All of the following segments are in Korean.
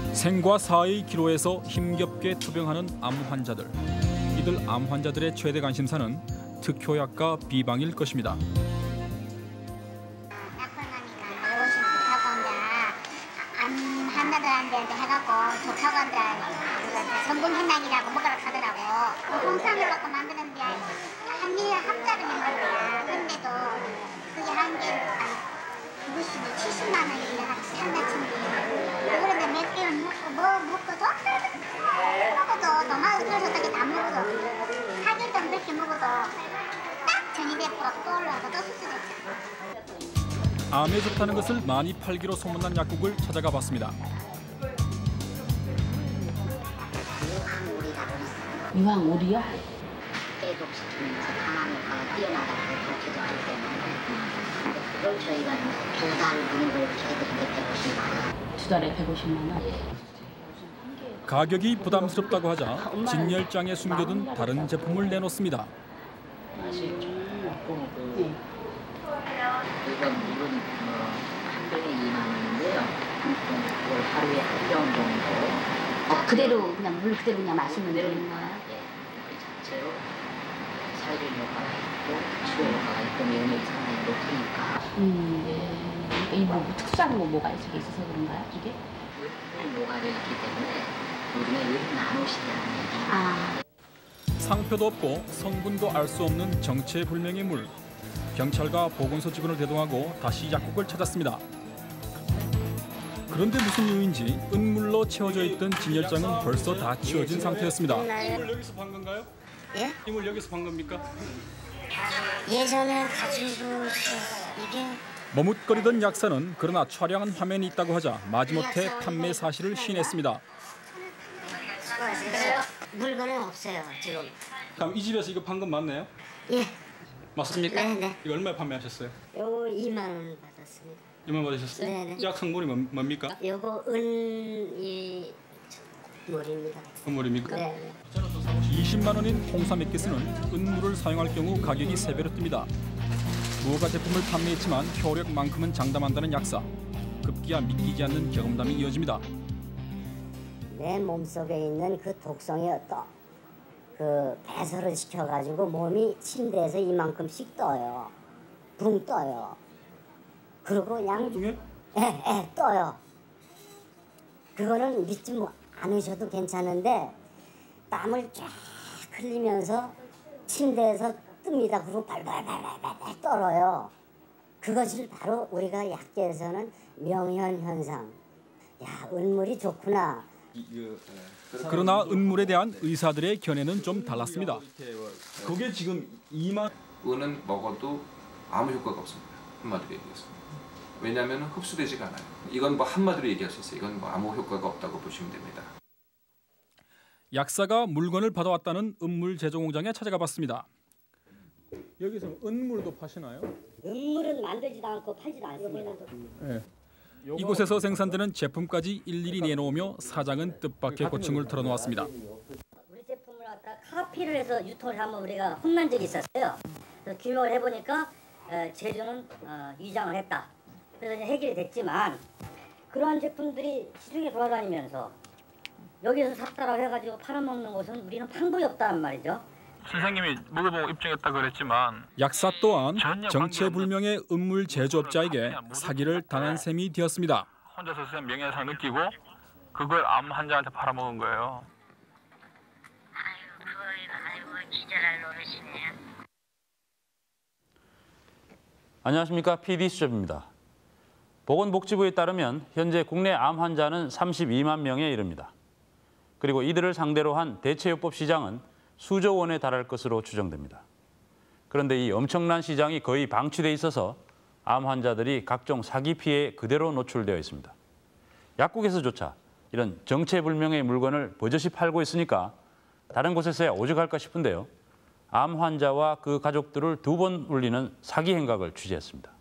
생과 사의 기로에서 힘겹게 투병하는 암 환자들. 이들 암 환자들의 최대 관심사는 특효약과 비방일 것입니다. 환자들한테 해갖고 좋다고 한다. 성분 현상이라고 뭐라 하더라고. 홍삼을 갖고 만드는데 한 일에 합자를 낸 거야. 근데도 그게 한 개 무슨 70만 원이 한다친데 그런데 몇 개를 먹고 먹고도 너무 그래서 어떻게 다 먹어도 4개월 동안 그렇게 먹어도 딱 전이됐고 또 올라가서 또 수술했죠. 암에 좋다는 것을 많이 팔기로 소문난 약국을 찾아가 봤습니다. 유황오리요? 해독시키면서 항암효과가 뛰어나다고 밝혀졌기 때문에 그걸 저희가 2달 분을 해드리는데 150만 원. 2달에 150만 원? 가격이 부담스럽다고 하자 진열장에 숨겨둔 다른 제품을 내놓습니다. 이건 한 병에 2만 원인데요. 이걸 하루에 한 병 정도. 그대로 그냥 물 그대로 그냥 마시면 되는 거야? 예, 그 자체로 살균 효과가 있고 치료 효과가 있고 면역 상당히 높으니까. 이 특수한 뭐가 저게 있어서 그런가요? 이게? 녹아져 있기 때문에 우리가 왜 나누시냐는 얘기. 상표도 없고 성분도 알 수 없는 정체불명의 물. 경찰과 보건소 직원을 대동하고 다시 약국을 찾았습니다. 그런데 무슨 이유인지 은물로 채워져 있던 진열장은 벌써 다 치워진 상태였습니다. 이물 여기서 판 건가요? 예? 이물 여기서 판 겁니까? 예전에 가지고 이게 머뭇거리던 약사는 그러나 촬영한 화면이 있다고 하자 마지못해 판매 사실을 시인했습니다. 물건은 없어요 지금. 그럼 이 집에서 이거 판 건 맞나요? 예. 맞습니까? 네네. 이거 얼마에 판매하셨어요? 요거 2만 원 받았습니다. 2만 원 받으셨어요? 네네. 약 성분이 뭡니까? 요거 은이 물입니다. 은물입니까? 네. 20만 원인 홍삼 액기스는 은물을 사용할 경우 가격이 3배로 뜹니다. 무허가 제품을 판매했지만 효력만큼은 장담한다는 약사. 급기야 믿기지 않는 경험담이 이어집니다. 내 몸속에 있는 그 독성이 그 배설을 시켜가지고 몸이 침대에서 이만큼씩 떠요. 붕 떠요. 그리고 중에? 떠요. 그거는 믿지 않으셔도 괜찮은데 땀을 쫙 흘리면서 침대에서 뜹니다. 그리고 발발발발발 떨어요. 그것을 바로 우리가 약계에서는 명현현상. 야, 은물이 좋구나. 그러나 은물에 대한 의사들의 견해는 좀 달랐습니다. 그게 지금 2만 은은 먹어도 아무 효과가 없습니다. 한마디로 얘기해서. 왜냐하면 흡수되지가 않아요. 이건 뭐 한마디로 얘기할 수 있어요. 이건 뭐 아무 효과가 없다고 보시면 됩니다. 약사가 물건을 받아왔다는 은물 제조 공장에 찾아가 봤습니다. 여기서 은물도 파시나요? 은물은 만들지도 않고 팔지도 않습니다. 네. 이곳에서 생산되는 제품까지 일일이 내놓으며 사장은 뜻밖의 고충을 털어놓았습니다. 우리 제품을 갖다 카피를 해서 유통을 하면 우리가 혼난 적이 있었어요. 그래서 규명을 해보니까 제조는 위장을 했다. 그래서 이제 해결이 됐지만 그러한 제품들이 시중에 돌아다니면서 여기서 샀다라고 해가지고 팔아먹는 곳은 우리는 방법이 없다는 말이죠. 선생님이 먹어보고 입증했다 그랬지만 약사 또한 정체불명의 은물 제조업자에게 사기를 당한 셈이 되었습니다. 혼자서 그냥 명예훼손 느끼고 그걸 암 환자한테 팔아먹은 거예요. 아이고 기절할 노릇이네요. 안녕하십니까, PD 수첩입니다. 보건복지부에 따르면 현재 국내 암 환자는 32만 명에 이릅니다. 그리고 이들을 상대로 한 대체요법 시장은 수조 원에 달할 것으로 추정됩니다. 그런데 이 엄청난 시장이 거의 방치돼 있어서 암 환자들이 각종 사기 피해에 그대로 노출되어 있습니다. 약국에서조차 이런 정체불명의 물건을 버젓이 팔고 있으니까 다른 곳에서야 오죽할까 싶은데요. 암 환자와 그 가족들을 2번 울리는 사기 행각을 취재했습니다.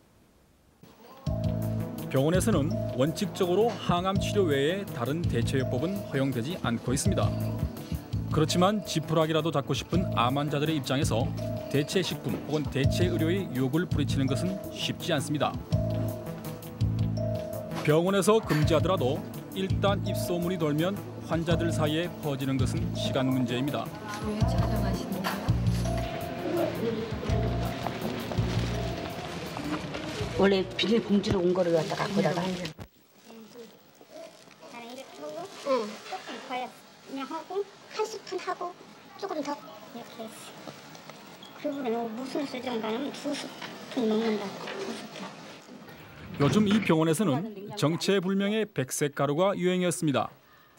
병원에서는 원칙적으로 항암 치료 외에 다른 대체요법은 허용되지 않고 있습니다. 그렇지만 지푸라기라도 잡고 싶은 암 환자들의 입장에서 대체 식품 혹은 대체 의료의 유혹을 부리치는 것은 쉽지 않습니다. 병원에서 금지하더라도 일단 입소문이 돌면 환자들 사이에 퍼지는 것은 시간 문제입니다. 왜 촬영하시는 거예요? 원래 비닐 봉지로 온 거를 갖다가 갖고다가. 나는 이렇게 하고, 조금 봐야 그냥 하고, 한 스푼 하고, 조금 더 이렇게 했어. 그거를 무슨 수정가는 2스푼 먹는다. 2스푼. 요즘 이 병원에서는 정체불명의 백색 가루가 유행이었습니다.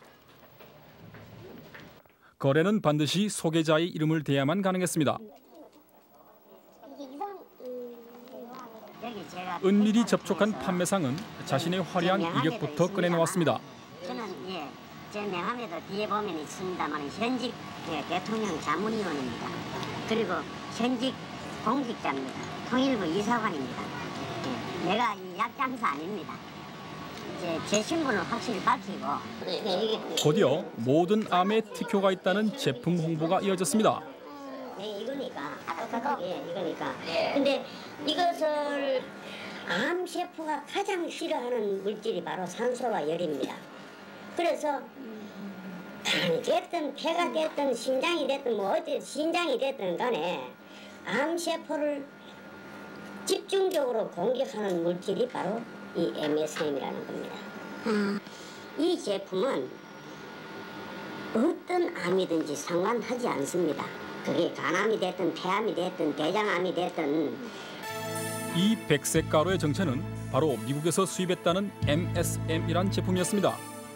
거래는 반드시 소개자의 이름을 대야만 가능했습니다. 은밀히 접촉한 판매상은 자신의 화려한 이력부터 꺼내놓았습니다. 저는 제 명함에도 뒤에 보면 있습니다만 현직 대통령 자문위원입니다. 그리고 현직 공직자입니다. 통일부 이사관입니다. 내가 이 약장사 아닙니다. 제 신분을 확실히 밝히고. 곧이어 모든 암에 특효가 있다는 제품 홍보가 이어졌습니다. 이거니까 이거니까. 근데 이것을 암 세포가 가장 싫어하는 물질이 바로 산소와 열입니다. 그래서 간이 됐든 폐가 됐든 심장이 됐든 뭐 어디 신장이 됐든 간에 암 세포를 집중적으로 공격하는 물질이 바로 이 MSM이라는 겁니다. 이 제품은 어떤 암이든지 상관하지 않습니다. 그게 간암이 됐든 폐암이 됐든 대장암이 됐든. 이 백색 가루의 정체는 바로 미국에서 수입했다는 MSM이란 제품이었습니다.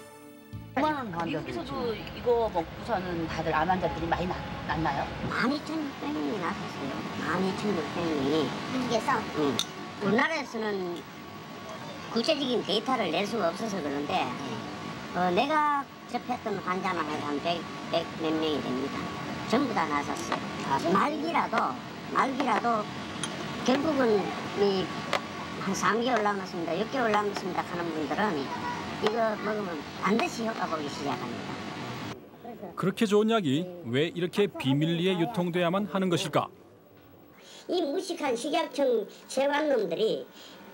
미국에서도 이거 먹고서는 다들 암 환자들이 많이 났나요? 12,600명이 났었어요. 12,600명이. 그래서 우리나라에서는 구체적인 데이터를 낼 수가 없어서 그런데 내가 접했던 환자만 해도 한 100 몇 명이 됩니다. 전부 다 나섰어요. 말기라도 결국은 한 3개월 남았습니다. 6개월 남았습니다 하는 분들은 이거 먹으면 반드시 효과 보기 시작합니다. 그렇게 좋은 약이 왜 이렇게 비밀리에 유통돼야만 하는 것일까? 이 무식한 식약청 세관놈들이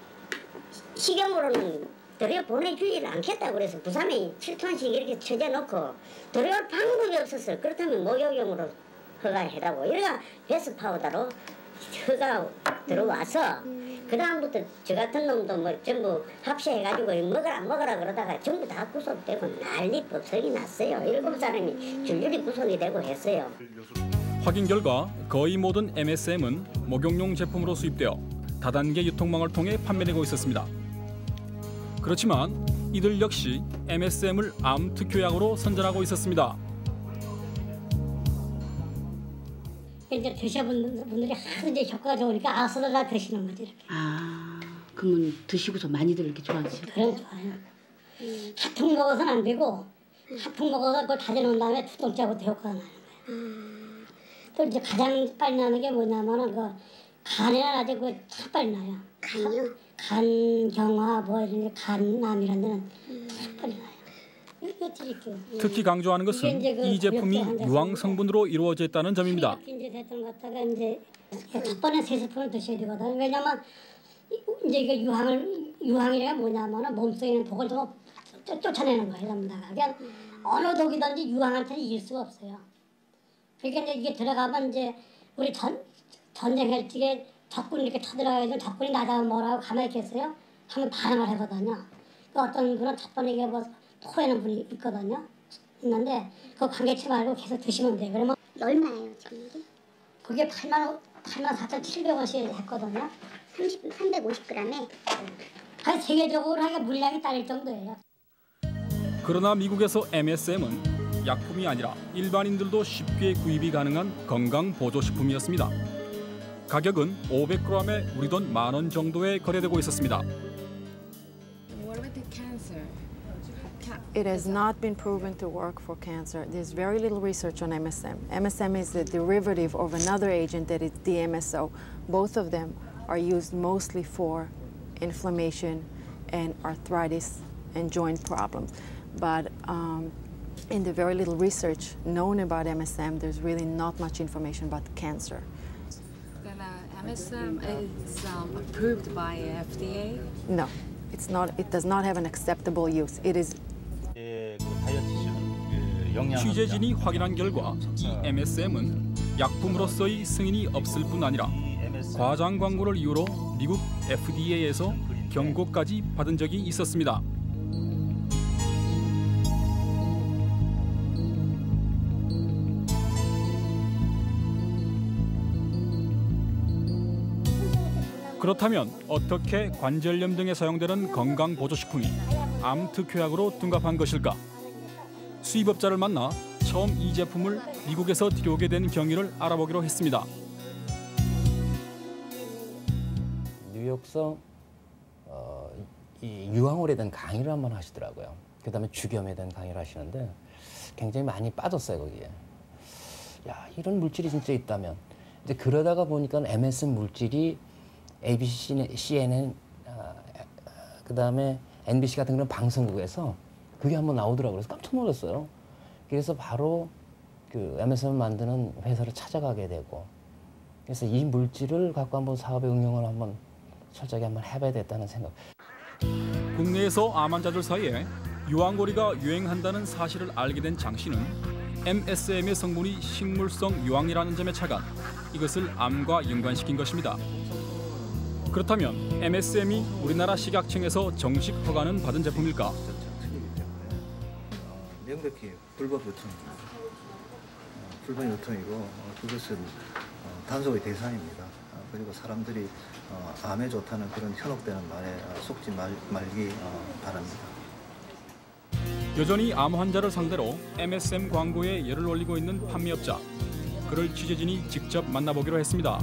식용으로는 들여 보내주지를 않겠다고 그래서 부산에 7톤씩 이렇게 쳐져놓고 들여올 방법이 없었어요. 그렇다면 목욕용으로 허가해달라고. 이래가 베스 파우더로 허가 들어와서 그 다음부터 저 같은 놈도 뭐 전부 합체해가지고 먹어라 그러다가 전부 다 구속되고 난리 법석이 났어요. 7사람이 줄줄이 구속이 되고 했어요. 확인 결과 거의 모든 MSM은 목욕용 제품으로 수입되어 다단계 유통망을 통해 판매되고 있었습니다. 그렇지만 이들 역시 MSM을 암 특효약으로 선전하고 있었습니다. 이제 드셔본 분들이 하도 이제 효과가 좋으니까 아서로 다 드시는 거지 이렇게. 그러면 드시고서 많이들 이렇게 좋아하시죠? 그럼 좋아요. 한통 먹어서는 안 되고 한통 먹어서 그걸 다져놓은 다음에 2통째부터 효과가 나는 거예요. 또 이제 가장 빨리 나는 게 뭐냐면은 그 간에는 아주 참 빨리 나요. 간이요? 간경화 뭐 이런 간암이라는 데는 참 빨리 나요. 이거 드릴게요. 특히 강조하는 것은 이 제품이 유황 성분으로 이루어져 있다는 점입니다. 이제 됐던 것 갖다가 이제 첫 번에 3스푼을 드셔야 되거든요. 왜냐면 이제 이게 유황이가 뭐냐면은 몸속에 있는 독을 좀 쫓아내는 거예요, 전부 다. 그냥 어느 독이든지 유황한테는 이길 수가 없어요. 그러니까 이제 이게 들어가면 이제 우리 전쟁할 적에 적군 이렇게 쳐들어가야 적군이 나가면 뭐라고 가만히 있겠어요? 하면 반응을 하거든요. 그러니까 어떤 분은 첫 번에 이게 뭐 토하는 분이 있거든요. 있는데 그거 관계치 말고 계속 드시면 돼요. 그러면 얼마예요 지금 이게? 그게 84,700원씩 했거든요. 350g에? 한 세계적으로 하니까 물량이 딸릴 정도예요. 그러나 미국에서 MSM은 약품이 아니라 일반인들도 쉽게 구입이 가능한 건강보조식품이었습니다. 가격은 500g에 우리 돈 10,000원 정도에 거래되고 있었습니다. What about the cancer? It has not been proven to work for cancer. There's very little research on MSM. MSM is the derivative of another agent that is DMSO. Both of them are used mostly for inflammation and arthritis and joint problems. But in the very little research known about MSM, there's really not much information about cancer. MSM is approved by FDA? No, it's not. It does not have an acceptable use. It is 취재진이 확인한 결과 이 MSM은 약품으로서의 승인이 없을 뿐 아니라 과장 광고를 이유로 미국 FDA에서 경고까지 받은 적이 있었습니다. 그렇다면 어떻게 관절염 등에 사용되는 건강보조식품이 암 특효약으로 둔갑한 것일까? 수입업자를 만나 처음 이 제품을 미국에서 들여오게 된 경위를 알아보기로 했습니다. 뉴욕서 이 유황홀에 대한 강의를 한번 하시더라고요. 그다음에 주겸에 대한 강의를 하시는데 굉장히 많이 빠졌어요 거기에. 야, 이런 물질이 진짜 있다면. 이제 그러다가 보니까 MSM 물질이 ABC, CNN, 그다음에 NBC 같은 그런 방송국에서 그게 한번 나오더라고요. 그래서 깜짝 놀랐어요. 그래서 바로 그 MSM을 만드는 회사를 찾아가게 되고, 그래서 이 물질을 갖고 한번 사업에 응용을 한번 철저하게 한번 해봐야겠다는 생각. 국내에서 암 환자들 사이에 유황고리가 유행한다는 사실을 알게 된 장 씨는 MSM의 성분이 식물성 유황이라는 점에 착안, 이것을 암과 연관시킨 것입니다. 그렇다면 MSM이 우리나라 식약청에서 정식 허가는 받은 제품일까? 명백히 불법 유통입니다. 불법 유통이고 그것은 단속의 대상입니다. 그리고 사람들이 암에 좋다는 그런 현혹되는 말에 속지 말기 바랍니다. 여전히 암 환자를 상대로 MSM 광고에 열을 올리고 있는 판매업자. 그를 취재진이 직접 만나보기로 했습니다.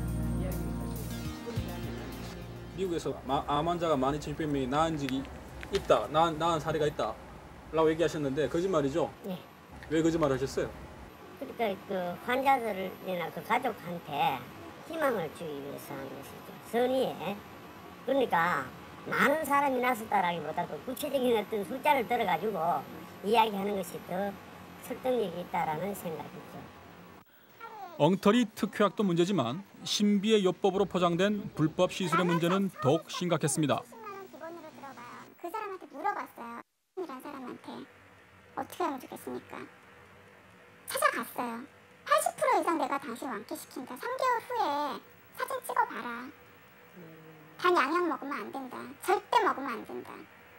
미국에서 암 환자가 12,600명이 낳은 적이 있다, 낳은 사례가 있다 라고 얘기하셨는데 거짓말이죠? 네. 왜 거짓말을 하셨어요? 그러니까 그 환자들이나 그 가족한테 희망을 주기 위해서 하는 것이죠. 선의에. 그러니까 많은 사람이 났었다라기보다 그 구체적인 어떤 숫자를 들어가지고 이야기하는 것이 더 설득력이 있다라는 생각이죠. 엉터리 특효약도 문제지만 신비의 요법으로 포장된 불법 시술의 문제는 더욱 심각했습니다. 그 사람한테 물어봤어요. 이란 사람한테 어떻게 하면 좋겠습니까? 찾아갔어요. 80% 이상 내가 당신 완쾌시킨다. 3개월 후에 사진 찍어봐라. 단 양약 먹으면 안 된다. 절대 먹으면 안 된다.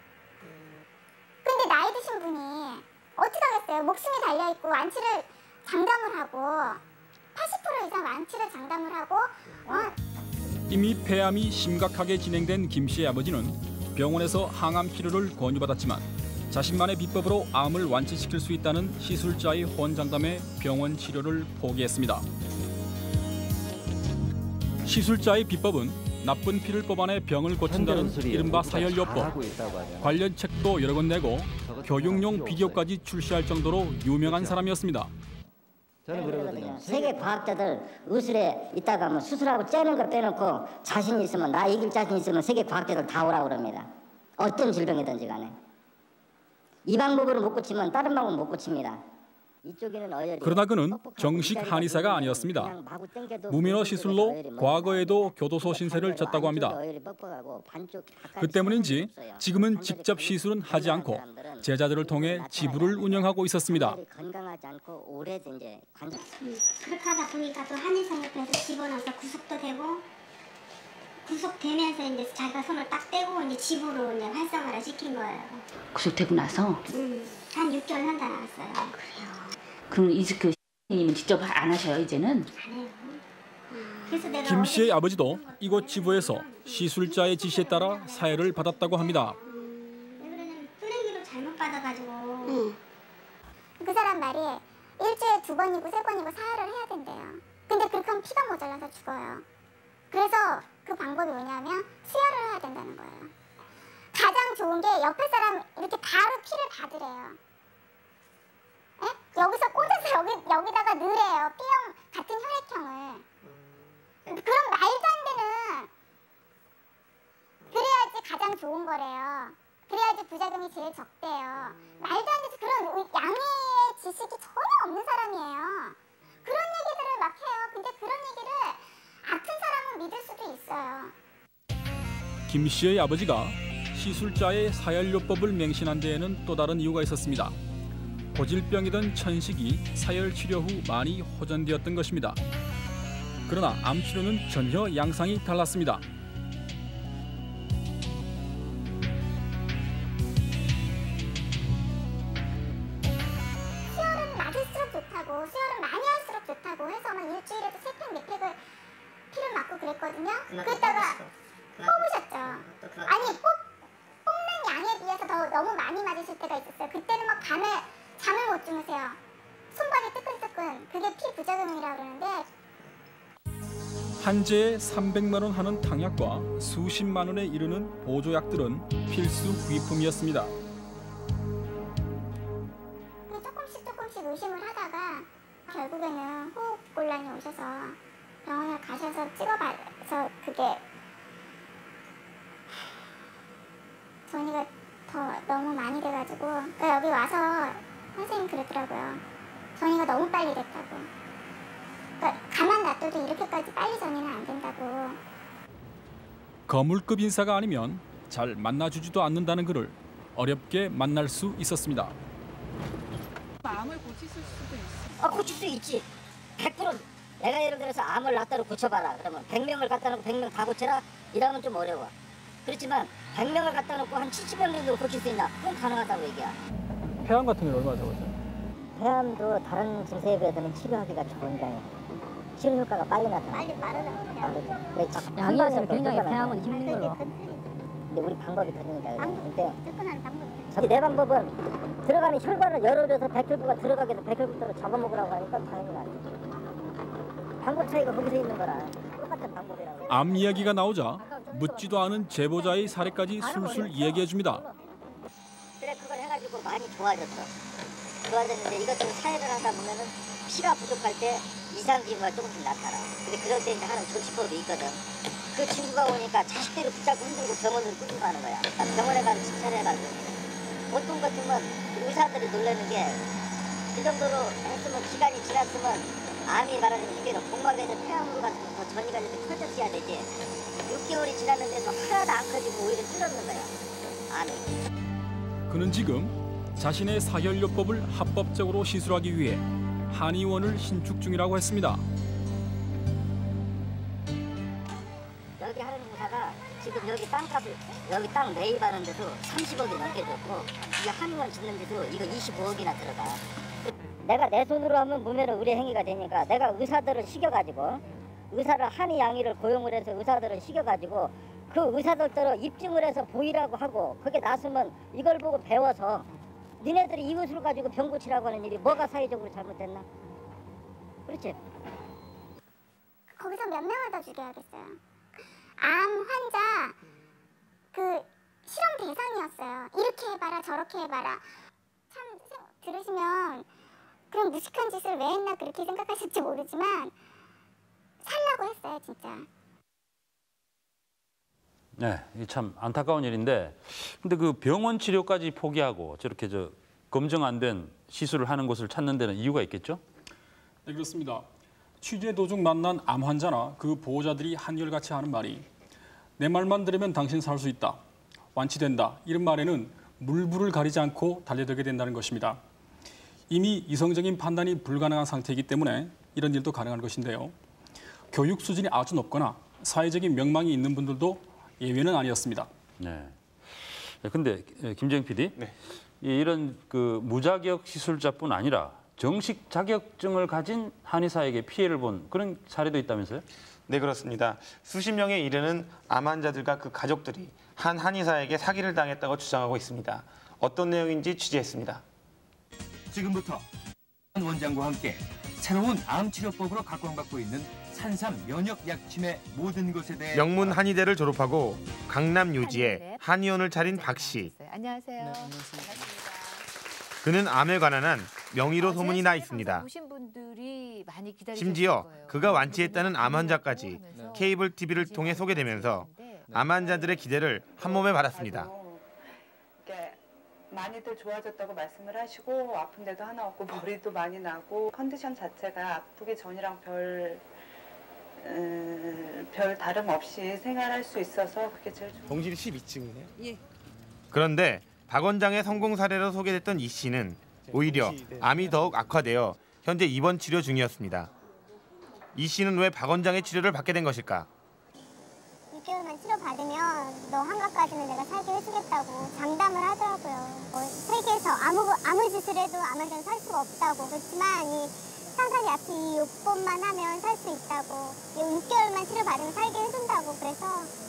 근데 나이 드신 분이 어떻게 하겠어요? 목숨이 달려있고 완치를 장담을 하고 80% 이상 완치를 장담을 하고 이미 폐암이 심각하게 진행된 김 씨의 아버지는 병원에서 항암 치료를 권유받았지만 자신만의 비법으로 암을 완치시킬 수 있다는 시술자의 호언장담에 병원 치료를 포기했습니다. 시술자의 비법은 나쁜 피를 뽑아내 병을 고친다는 이른바 사열요법. 관련 책도 여러 권 내고 교육용 비디오까지 출시할 정도로 유명한 사람이었습니다. 저는 그러거든요. 세계 과학자들 의술에 있다가 뭐 수술하고 째는 거 빼놓고 자신 있으면, 나 이길 자신 있으면 세계 과학자들 다 오라고 그럽니다. 어떤 질병이든지 간에. 이 방법으로 못 고치면 다른 방법은 못 고칩니다. 그러나 그는 정식 한의사가 아니었습니다. 무민호 시술로 과거에도 교도소 신세를 졌다고 합니다. 그 때문인지 지금은 직접 시술은 하지 않고 제자들을 통해 지부를 운영하고 있었습니다. 그렇게 하다 보니까 또 한의사협회에서 집어넣어서 구속도 되고, 구속되면서 이제 자기가 손을 딱 떼고 이제 지부로 이제 활성화를 시킨 거예요. 구속되고 나서? 한 6개월 한다 나왔어요. 그래요. 그럼 이즈크 선생님은 직접 안 하셔요 이제는? 김 씨의 아버지도 이곳 지부에서 시술자의 지시에 따라 사회를 받았다고 합니다. 플랭기로 잘못 받아가지고 그 사람 말이 일주일에 2번이고 3번이고 사혈을 해야 된대요. 근데 그렇게 하면 피가 모자라서 죽어요. 그래서 그 방법이 뭐냐면 수혈을 해야 된다는 거예요. 가장 좋은 게 옆에 사람 이렇게 바로 피를 받으래요. 에? 여기서 꽂아서 여기다가 넣으래요. B형 같은 혈액형을. 그럼 말도 안 되는. 그래야지 가장 좋은 거래요. 그래야지 부작용이 제일 적대요. 말도 안 되지. 그런 양해의 지식이 전혀 없는 사람이에요. 그런 얘기들을 막 해요. 근데 그런 얘기를 아픈 사람은 믿을 수도 있어요. 김 씨의 아버지가 시술자의 사열요법을 맹신한 데에는 또 다른 이유가 있었습니다. 고질병이던 천식이 사열 치료 후 많이 호전되었던 것입니다. 그러나 암 치료는 전혀 양상이 달랐습니다. 수혈은 낮을수록 좋다고, 수혈은 많이 할수록 좋다고 해서 막 일주일에도 3팩, 4팩을 피를 맞고 그랬거든요. 그랬다가 뽑으셨죠. 아니 뽑는 양에 비해서 더 너무 많이 맞으실 때가 있었어요. 그때는 막 밤에 잠을 못 주무세요. 손발이 뜨끈뜨끈. 그게 피 부작용이라고 그러는데 한 재에 300만 원 하는 탕약과 수십만 원에 이르는 보조약들은 필수 구입품이었습니다. 조금씩 의심을 하다가 결국에는 호흡곤란이 오셔서 병원에 가셔서 찍어봐서 그게 전이가 더 너무 많이 돼가지고 그러니까 여기 와서 선생님 그러더라고요. 전이가 너무 빨리 됐다고. 그러니까 가만 놔둬도 이렇게까지 빨리 전이는 안 된다고. 거물급 인사가 아니면 잘 만나주지도 않는다는 그를 어렵게 만날 수 있었습니다. 암을 고칠 수도 있어. 고칠 수 있지. 100%. 내가 예를 들어서 암을 낫다로 고쳐봐라. 그러면 100명을 갖다 놓고 100명 다 고쳐라? 이러면 좀 어려워. 그렇지만 100명을 갖다 놓고 한 70명 정도 고칠 수 있나? 그건 가능하다고 얘기야. 폐암 같은 경우는 얼마나 적었어요? 폐암도 다른 증세에 비해서는 치료하기가 좋은데 치료 효과가 빨리 나타나. 빨리 빠르다고. 양이어서 굉장히 폐암은 힘든 걸로. 근데 우리 방법이 다르니까. 근데 접근하는 방법이. 내 방법은 들어가면 혈관을 열어줘서 백혈구가 들어가게 해서 백혈구를 잡아먹으라고 하니까 당연히 안 돼. 방법 차이가 거기서 있는 거라. 똑같은 방법이라고. 암 이야기가 나오자 묻지도 않은 제보자의 사례까지 술술 이야기해줍니다. 그래 그걸 해가지고 많이 좋아졌어. 좋아졌는데 이것도 사회를 하다 보면은 피가 부족할 때 이상 징후가 조금씩 나타나. 근데 그럴 때 이제 하는 조치법이 있거든. 그 친구가 오니까 자식대로 붙잡고 흔들고 병원을 끌고 가는 거야. 병원에 가서 진찰해가지고. 보통 같으면 의사들이 놀라는 게 그 정도로 했으면 기간이 지났으면 암이 말하자면 이게 복막에서 폐암으로 가서 더 전이가 이렇게 커졌어야 되지. 6개월이 지났는데도 하나도 안 커지고 오히려 줄었는 거야. 암이. 그는 지금 자신의 사혈요법을 합법적으로 시술하기 위해 한의원을 신축 중이라고 했습니다. 여기 하는 의사가 지금 여기 땅값을 여기 땅 매입하는 데도 30억이 넘게 줬고 이 한의원 짓는 데도 이거 25억이나 들어가. 내가 내 손으로 하면 무면허 의뢰 행위가 되니까 내가 의사들을 시켜가지고 의사를 한의 양의를 고용을 해서 의사들을 시켜가지고 그 의사들대로 입증을 해서 보이라고 하고 그게 나서면 이걸 보고 배워서 니네들이 이웃을 가지고 병 고치라고 하는 일이 뭐가 사회적으로 잘못됐나? 그렇지? 거기서 몇 명을 더 죽여야겠어요. 암 환자 그 실험 대상이었어요. 이렇게 해봐라 저렇게 해봐라. 참 들으시면 그런 무식한 짓을 왜 했나 그렇게 생각하실지 모르지만 살라고 했어요 진짜. 네, 참 안타까운 일인데 근데 그 병원 치료까지 포기하고 저렇게 검증 안 된 시술을 하는 곳을 찾는 데는 이유가 있겠죠? 네, 그렇습니다. 취재 도중 만난 암 환자나 그 보호자들이 한결같이 하는 말이 내 말만 들으면 당신 살 수 있다, 완치된다 이런 말에는 물불을 가리지 않고 달려들게 된다는 것입니다. 이미 이성적인 판단이 불가능한 상태이기 때문에 이런 일도 가능한 것인데요. 교육 수준이 아주 높거나 사회적인 명망이 있는 분들도 예외는 아니었습니다. 네. 근데 김재영 PD, 네. 이런 그 무자격 시술자뿐 아니라 정식 자격증을 가진 한의사에게 피해를 본 그런 사례도 있다면서요? 네, 그렇습니다. 수십 명에 이르는 암 환자들과 그 가족들이 한 한의사에게 사기를 당했다고 주장하고 있습니다. 어떤 내용인지 취재했습니다. 지금부터 원장과 함께 새로운 암 치료법으로 각광받고 있는 산삼 면역 약침의 모든 것에 대해 명문 한의대를 졸업하고 강남 요지에 한의원을 차린 박 씨. 안녕하세요. 네, 그는 암에 관한 한 명의로 소문이 나 있습니다. 심지어 그가 완치했다는 암 환자까지 케이블 TV를 통해 소개되면서 암 환자들의 기대를 한 몸에 받았습니다. 많이들 좋아졌다고 말씀을 하시고 아픈 데도 하나 없고 머리도 많이 나고 컨디션 자체가 아프기 전이랑 별 다름 없이 생활할 수 있어서 그게 제일 좋아요. 동실 12층이네요. 예. 그런데 박 원장의 성공 사례로 소개됐던 이 씨는 오히려 암이 더욱 악화되어 현재 입원 치료 중이었습니다. 이 씨는 왜 박 원장의 치료를 받게 된 것일까? 6개월만 치료받으면 너 한갑까지는 내가 살게 해주겠다고 장담을 하더라고요. 세계에서 아무 짓을 해도 암환자는 살 수가 없다고. 그렇지만 이 산삼 약초 이 요법만 하면 살 수 있다고. 6개월만 치료받으면 살게 해준다고. 그래서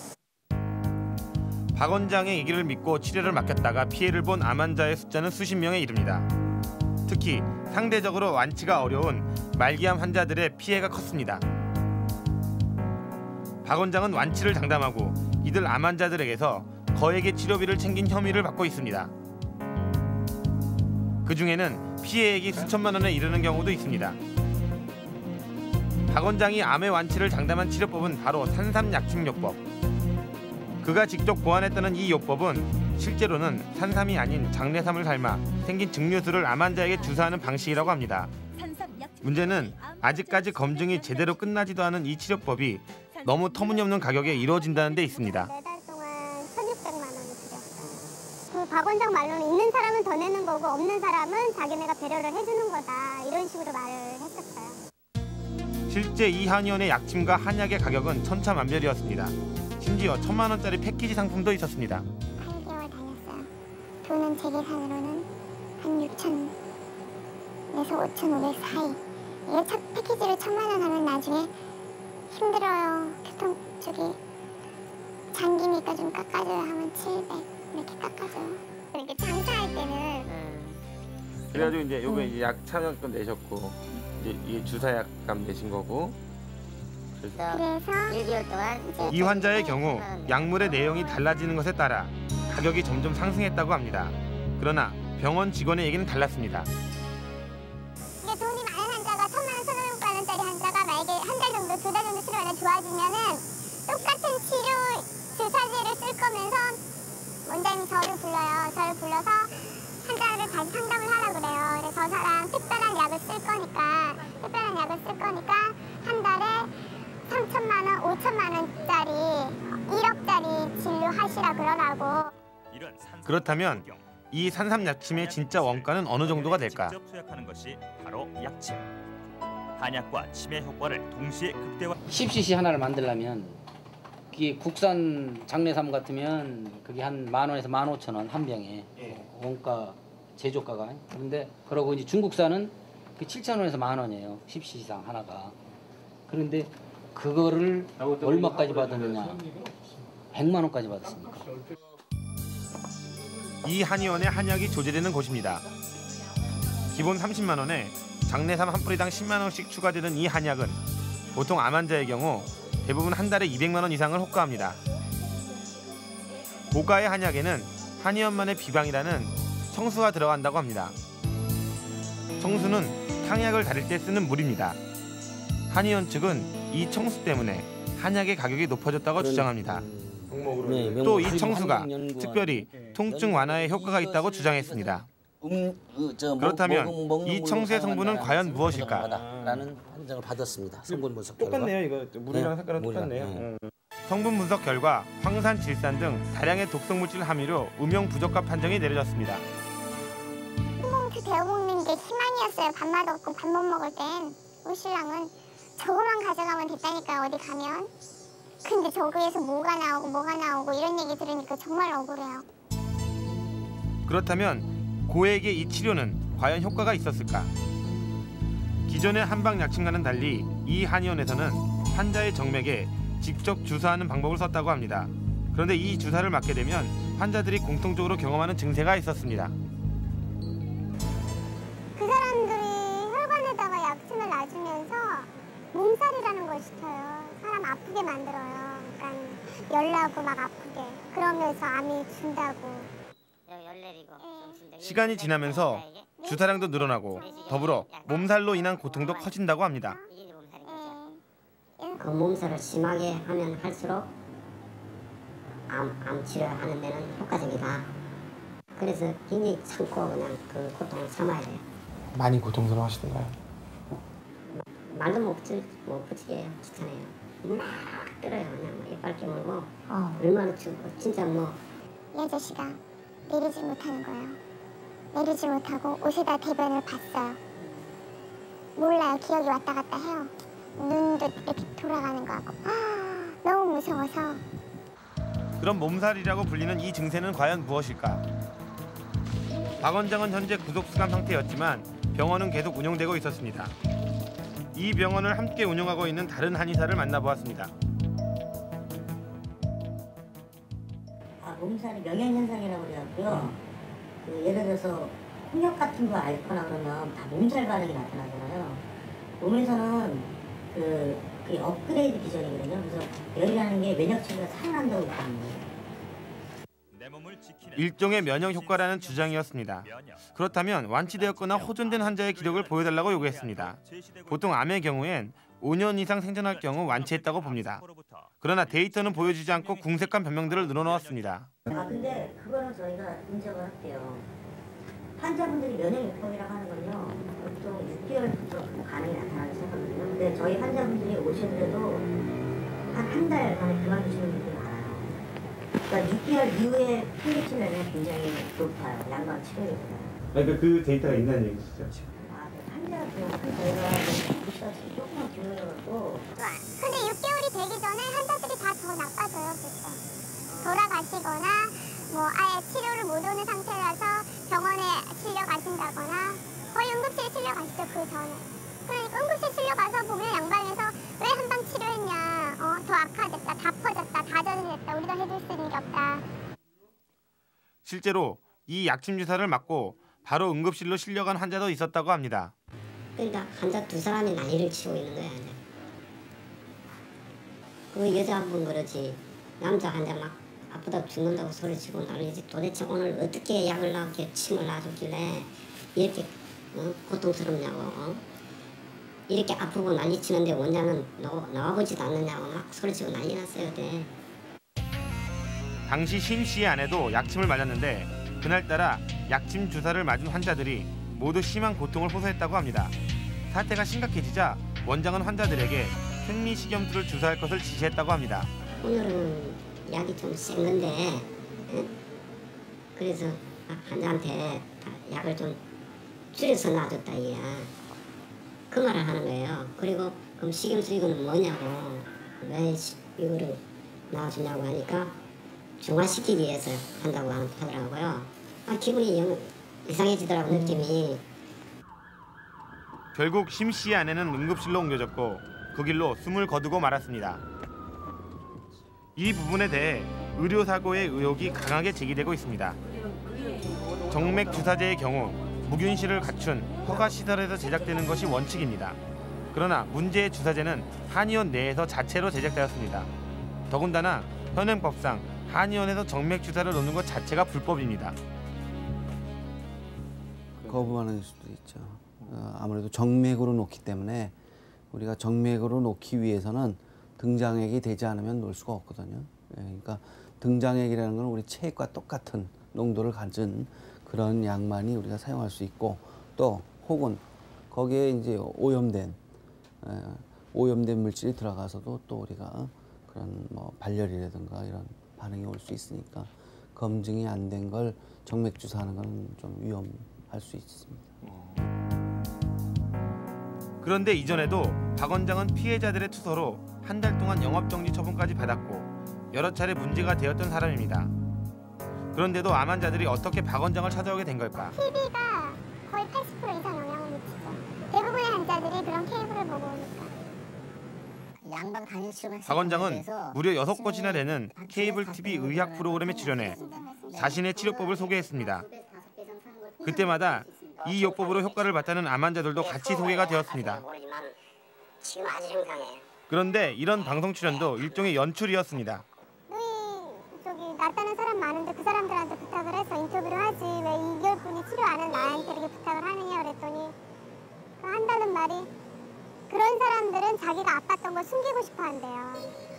박 원장의 얘기를 믿고 치료를 맡겼다가 피해를 본 암 환자의 숫자는 수십 명에 이릅니다. 특히 상대적으로 완치가 어려운 말기암 환자들의 피해가 컸습니다. 박 원장은 완치를 장담하고 이들 암 환자들에게서 거액의 치료비를 챙긴 혐의를 받고 있습니다. 그중에는 피해액이 수천만 원에 이르는 경우도 있습니다. 박 원장이 암의 완치를 장담한 치료법은 바로 산삼약침요법. 그가 직접 고안했다는 이 요법은 실제로는 산삼이 아닌 장내삼을 삶아 생긴 증류수를 암 환자에게 주사하는 방식이라고 합니다. 문제는 아직까지 검증이 제대로 끝나지도 않은 이 치료법이 너무 터무니없는 가격에 이루어진다는 데 있습니다. 4달 동안 1,600만 원이 들였어요. 그 박 원장 말로는 있는 사람은 더 내는 거고 없는 사람은 자기네가 배려를 해주는 거다. 이런 식으로 말을 했었어요. 실제 이 한의원의 약침과 한약의 가격은 천차만별이었습니다. 심지어 1,000만 원짜리 패키지 상품도 있었습니다. 8개월 다녔어요. 돈은 제 계산으로는 한 6,000에서 5,500 사이. 이게 첫 패키지로 1,000만 원 하면 나중에 힘들어요. 교통 쪽이 장기니까 좀 깎아줘요 하면 700 이렇게 깎아줘요. 이렇게 장사할 때는 그래가지고 이제 요게 이제 약 참여금 내셨고 이제 이 주사약값 내신 거고. 그래서 1개월 동안 이제 이 환자의 경우 약물의 내용이 달라지는 것에 따라 가격이 점점 상승했다고 합니다. 그러나 병원 직원의 얘기는 달랐습니다. 이게 돈이 많은 환자가 1,000만 원, 1,500만 원짜리 환자가 만약에 한 달 정도, 2달 정도 치료하다 좋아지면은 똑같은 치료 주사제를 쓸 거면서 원장님이 저를 불러요. 저를 불러서 환자를 다시 상담을 하라 그래요. 그래서 저 사람 특별한 약을 쓸 거니까 한 달에 3,000만 원, 5,000만 원짜리 1억짜리 진료하시라 그러라고. 그렇다면 이 산삼약침의 진짜 원가는 어느 정도가 될까? 직접 투약하는 것이 바로 약침. 한약과 치매 효과를 동시에 극대화. 10cc 하나를 만들려면 그게 국산 장내삼 같으면 그게 한 10,000원에서 15,000원 한 병에 원가 제조가가. 그런데 그러고 이제 중국산은 그 7,000원에서 10,000원이에요. 10cc 이상 하나가. 그런데 그거를 얼마까지 받았느냐? 100만 원까지 받았습니다. 이 한의원의 한약이 조제되는 곳입니다. 기본 30만 원에 장내삼 한 뿌리당 10만 원씩 추가되는 이 한약은 보통 암 환자의 경우 대부분 한 달에 200만 원 이상을 호가합니다. 고가의 한약에는 한의원만의 비방이라는 청수가 들어간다고 합니다. 청수는 탕약을 다릴 때 쓰는 물입니다. 한의원 측은 이 청수 때문에 한약의 가격이 높아졌다고 주장합니다. 또 이 청수가 특별히 통증 완화에 효과가 있다고 주장했습니다. 그렇다면 이 청수의 성분은 과연 무엇일까? 라는 판정을 받았습니다. 성분 분석 결과. 똑같네요. 이거 물이랑 색깔은 똑같네요. 성분 분석 결과 황산, 질산 등 다량의 독성물질 함유로 음용 부적합 판정이 내려졌습니다. 흰봉투 데워 먹는 게 희망이었어요. 밥맛 없고 밥 못 먹을 땐. 우리 신랑은 저거만 가져가면 됐다니까 어디 가면. 근데 저거에서 뭐가 나오고 이런 얘기 들으니까 정말 억울해요. 그렇다면 고액의 이 치료는 과연 효과가 있었을까? 기존의 한방약침과는 달리 이 한의원에서는 환자의 정맥에 직접 주사하는 방법을 썼다고 합니다. 그런데 이 주사를 맞게 되면 환자들이 공통적으로 경험하는 증세가 있었습니다. 그 사람들이 혈관에다가 약침을 놔주면서 몸살이라는 걸 시켜요. 사람 아프게 만들어요. 그러니까 열나고 막 아프게. 그러면서 암이 준다고. 시간이 지나면서 주사량도 늘어나고 더불어 몸살로 인한 고통도 커진다고 합니다. 그 몸살을 심하게 하면 할수록 암 치료하는 데는 효과적이다. 그래서 굉장히 참고 그냥 그 고통을 참아야 돼요. 많이 고통스러워하시던가요? 말도 못 붙이게 귀찮아요. 막 끌어요. 그냥 이빨 깨물고 얼마나 춥고 진짜 뭐. 이 아저씨가 내리지 못하는 거예요. 내리지 못하고 옷에다 대변을 봤어요. 몰라요. 기억이 왔다 갔다 해요. 눈도 이렇게 돌아가는 거 같고 너무 무서워서. 그럼 몸살이라고 불리는 이 증세는 과연 무엇일까? 박 원장은 현재 구속수감 상태였지만 병원은 계속 운영되고 있었습니다. 이 병원을 함께 운영하고 있는 다른 한의사를 만나보았습니다. 몸살이 명현현상이라고 그래갖고요. 예를 들어서 홍역 같은 거 앓거나 그러면 다 몸살 반응이 나타나잖아요. 몸에서는 그 업그레이드 기전이거든요. 그래서 열이라는 게 면역 체계가 살아난다고 있거든요. 일종의 면역 효과라는 주장이었습니다. 그렇다면 완치되었거나 호전된 환자의 기록을 보여달라고 요구했습니다. 보통 암의 경우엔 5년 이상 생존할 경우 완치했다고 봅니다. 그러나 데이터는 보여주지 않고 궁색한 변명들을 늘어놓았습니다. 근데 그거는 저희가 인정을 할게요. 환자분들이 면역요법이라고 하는 건요. 보통 6개월부터 반응이 나타나기 시작하거든요. 근데 저희 환자분들이 오시는데도 한 달 만에 그만두시는 분들이 많아요. 그러니까 6개월 이후에 플리티넘이 굉장히 높아요. 양방 치료율보다. 그러니까 그 데이터가 있다는 얘기시죠? 환자가 저희가 조금만 규모여갖고. 근데 6개월이 되기 전에 환자들이 다 더 나빠져요. 돌아가시거나 뭐 아예 치료를 못 오는 상태라서 병원에 실려 가신다거나 거의 응급실에 실려 가시죠. 그 전에. 그러니까 응급실 실려 가서 보면 양방에서 왜 한방 치료했냐, 더 악화됐다, 다 퍼졌다, 다 전이됐다, 우리가 해줄 수 있는 게 없다. 실제로 이 약침 주사를 맞고 바로 응급실로 실려간 환자도 있었다고 합니다. 그러니까 환자 두 사람이 난리를 치고 있는 거야. 그 여자 한 분 그러지. 남자 환자 막 아프다 죽는다고 소리치고 난리지. 도대체 오늘 어떻게 약을 이렇게 침을 놔주길래 이렇게 고통스럽냐고. 이렇게 아프고 난리치는데 원장은 나와보지도 않느냐고 막 소리치고 난리 났어요. 그때. 당시 심 씨의 아내도 약침을 맞았는데 그날따라 약침 주사를 맞은 환자들이 모두 심한 고통을 호소했다고 합니다. 사태가 심각해지자 원장은 환자들에게 생리식염수를 주사할 것을 지시했다고 합니다. 오늘은 약이 좀 센 건데 그래서 환자한테 약을 좀 줄여서 놔줬다 이야. 그 말을 하는 거예요. 그리고 그럼 식염수 이거는 뭐냐고 왜 이거를 놔주냐고 하니까 중화시키기 위해서 한다고 하더라고요. 기분이 이상해지더라고 느낌이. 결국 심 씨의 아내는 응급실로 옮겨졌고 그 길로 숨을 거두고 말았습니다. 이 부분에 대해 의료사고의 의혹이 강하게 제기되고 있습니다. 정맥 주사제의 경우 무균실을 갖춘 허가시설에서 제작되는 것이 원칙입니다. 그러나 문제의 주사제는 한의원 내에서 자체로 제작되었습니다. 더군다나 현행법상 한의원에서 정맥 주사를 놓는 것 자체가 불법입니다. 거부하는 수도 있죠. 아무래도 정맥으로 놓기 때문에 우리가 정맥으로 놓기 위해서는 등장액이 되지 않으면 놓을 수가 없거든요. 그러니까 등장액이라는 건 우리 체액과 똑같은 농도를 가진 그런 약만이 우리가 사용할 수 있고 또 혹은 거기에 이제 오염된 물질이 들어가서도 또 우리가 그런 뭐 발열이라든가 이런 반응이 올 수 있으니까 검증이 안 된 걸 정맥 주사하는 건 좀 위험할 수 있습니다. 그런데 이전에도 박 원장은 피해자들의 투서로 한 달 동안 영업정지 처분까지 받았고 여러 차례 문제가 되었던 사람입니다. 그런데도 암 환자들이 어떻게 박 원장을 찾아오게 된 걸까? TV가 거의 80% 이상 영향을 미치죠. 대부분의 환자들이 그런 케이블을 보고 오니까. 양방 간이치료만 박 원장은 무려 6곳이나 되는 케이블 TV 의학 프로그램에 출연해 자신의 치료법을 소개했습니다. 그때마다 이 요법으로 효과를 봤다는 암 환자들도 같이 소개가 되었습니다. 지금 아주 형상해요. 그런데 이런 방송 출연도 일종의 연출이었습니다. 낫다는 사람 많은데 그 사람들한테 부탁을 해서 인터뷰를 하지 왜 2개월뿐이 치료 안 한 나한테 이렇게 부탁을 하느냐 그랬더니 한다는 말이 그런 사람들은 자기가 아팠던 걸 숨기고 싶어 한대요.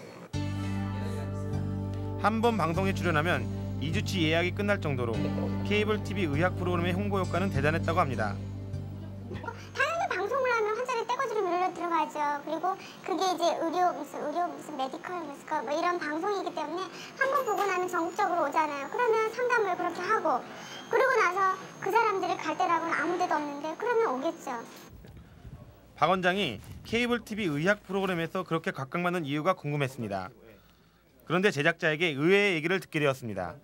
한 번 방송에 출연하면 2주치 예약이 끝날 정도로 케이블 TV 의학 프로그램의 홍보 효과는 대단했다고 합니다. 당연히 방송을 하면 환자를 떼거지로 밀어야 또 들어가죠. 그리고 그게 이제 무슨 메디컬 뭐 이런 방송이기 때문에 한번 보고 나면 전국적으로 오잖아요. 그러면 상담을 그렇게 하고 그러고 나서 그 사람들이 갈 데라고는 아무 데도 없는데 그러면 오겠죠. 박 원장이 케이블 TV 의학 프로그램에서 그렇게 각광받는 이유가 궁금했습니다. 그런데 제작자에게 의외의 얘기를 듣게 되었습니다.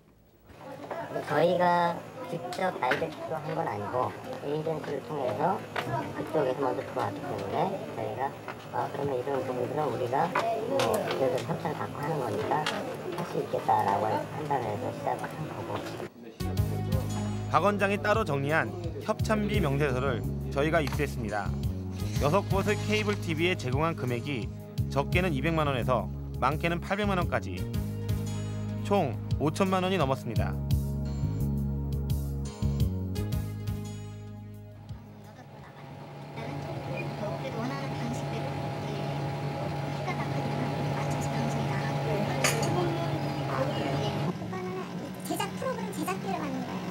저희가 직접 다이렉트로 한 건 아니고 에이전트를 통해서 그쪽에서 먼저 들어왔기 때문에 저희가 그러면 이런 부분들은 우리가 그래도 협찬을 받고 하는 거니까 할 수 있겠다라고 판단해서 시작을 한 거고. 박 원장이 따로 정리한 협찬비 명세서를 저희가 입수했습니다. 6곳의 케이블 TV에 제공한 금액이 적게는 200만 원에서 많게는 800만 원까지 총 5천만 원이 넘었습니다. 제작 프로그램 제작비를 받는 거예요.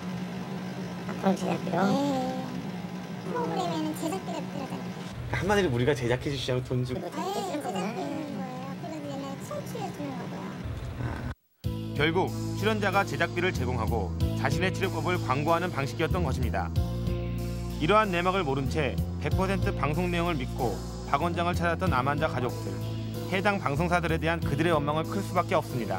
제작비요? 네. 프로그램에는 제작비가 들어가요. 한마디로 우리가 제작해 주시자고 돈 주고. 제작비는 거예요. 그리고 얘는 송출해 주는 거고요. 결국 출연자가 제작비를 제공하고 자신의 치료법을 광고하는 방식이었던 것입니다. 이러한 내막을 모른 채 100% 방송 내용을 믿고 박 원장을 찾았던 암 환자 가족들. 해당 방송사들에 대한 그들의 원망을 클 수밖에 없습니다.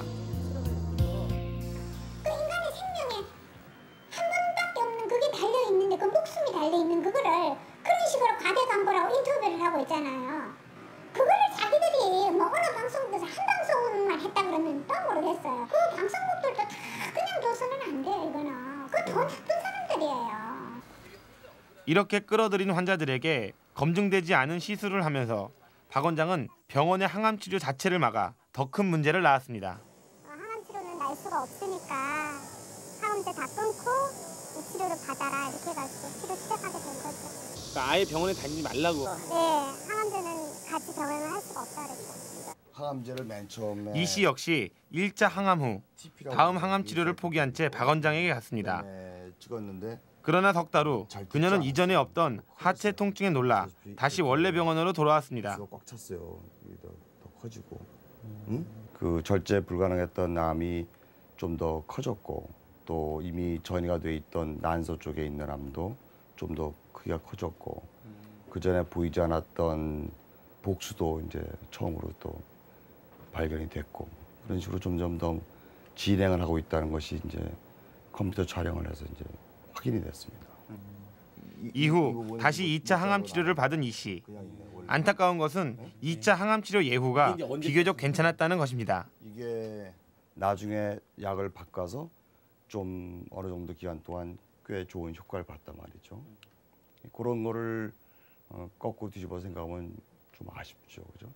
달려있는 그거를 그런 식으로 과대 광고라고 인터뷰를 하고 있잖아요. 그거를 자기들이 뭐 어느 방송국에서 한 방송만 했다 그러면 또 모르겠어요. 그 방송국들도 다 그냥 둬서는 안 돼요. 이거는 그 돈 나쁜 사람들이에요. 이렇게 끌어들인 환자들에게 검증되지 않은 시술을 하면서 박 원장은 병원의 항암 치료 자체를 막아 더 큰 문제를 낳았습니다. 항암 치료는 날 수가 없으니까 항암제 다 끊고 치료를 받아라 이렇게 해가지고 치료 시작하게 된 거죠. 그러니까 아예 병원에 다니지 말라고. 네, 항암제는 같이 병행을 할 수가 없다 그랬죠. 항암제를 맨 처음에 이 씨 역시 1차 항암 후 다음 항암 치료를 포기한 채 박 원장에게 갔습니다. 찍었는데 그러나 석 달 후 그녀는 이전에 없던 하체 통증에 놀라 다시 원래 병원으로 돌아왔습니다. 꽉 찼어요. 더 커지고. 그 절제 불가능했던 암이 좀 더 커졌고 또 이미 전이가 돼 있던 난소 쪽에 있는 암도 좀 더 크기가 커졌고 그 전에 보이지 않았던 복수도 이제 처음으로 또 발견이 됐고 그런 식으로 점점 더 진행을 하고 있다는 것이 이제 컴퓨터 촬영을 해서 이제 확인이 됐습니다. 이후 다시 2차 항암 치료를 받은 이 씨. 안타까운 것은 2차 항암 치료 예후가 비교적 괜찮았다는 것입니다. 이게 나중에 약을 바꿔서 좀 어느 정도 기간 동안 꽤 좋은 효과를 봤단 말이죠. 그런 거를 거꾸로 뒤집어 생각하면 좀 아쉽죠, 그죠?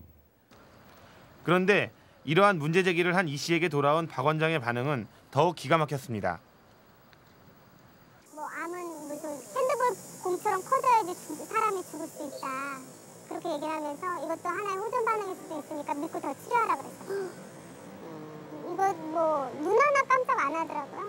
그런데 이러한 문제 제기를 한 이 씨에게 돌아온 박 원장의 반응은 더욱 기가 막혔습니다. 뭐 암은 무슨 핸드볼 공처럼 커져야지 사람이 죽을 수 있다. 그렇게 얘기를 하면서 이것도 하나의 호전 반응일 수도 있으니까 믿고 더 치료하라 그랬어요. 이거 뭐 눈 하나 깜짝 안 하더라고요.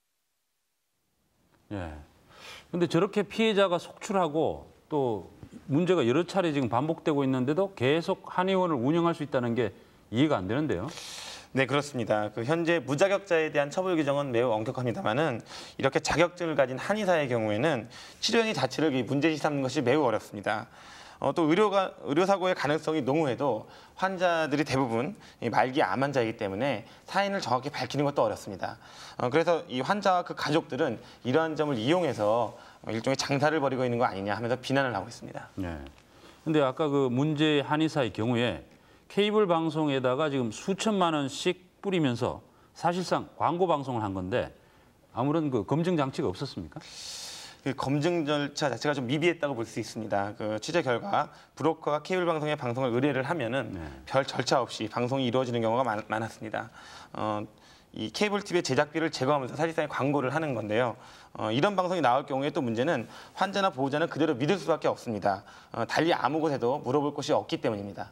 예. 근데 저렇게 피해자가 속출하고 또 문제가 여러 차례 지금 반복되고 있는데도 계속 한의원을 운영할 수 있다는 게 이해가 안 되는데요. 네, 그렇습니다. 현재 무자격자에 대한 처벌 규정은 매우 엄격합니다만은 이렇게 자격증을 가진 한의사의 경우에는 치료 행위 자체를 문제시 삼는 것이 매우 어렵습니다. 또 의료사고의 가능성이 농후해도 환자들이 대부분 말기 암 환자이기 때문에 사인을 정확히 밝히는 것도 어렵습니다. 그래서 이 환자와 그 가족들은 이러한 점을 이용해서 일종의 장사를 벌이고 있는 거 아니냐 하면서 비난을 하고 있습니다. 네. 근데 아까 그 문제 한의사의 경우에 케이블 방송에다가 지금 수천만 원씩 뿌리면서 사실상 광고 방송을 한 건데 아무런 그 검증 장치가 없었습니까? 그 검증 절차 자체가 좀 미비했다고 볼 수 있습니다. 그 취재 결과 브로커가 케이블 방송에 방송을 의뢰를 하면은 별 절차 없이 방송이 이루어지는 경우가 많았습니다. 이 케이블 TV의 제작비를 제거하면서 사실상 광고를 하는 건데요. 이런 방송이 나올 경우에 또 문제는 환자나 보호자는 그대로 믿을 수밖에 없습니다. 달리 아무 곳에도 물어볼 곳이 없기 때문입니다.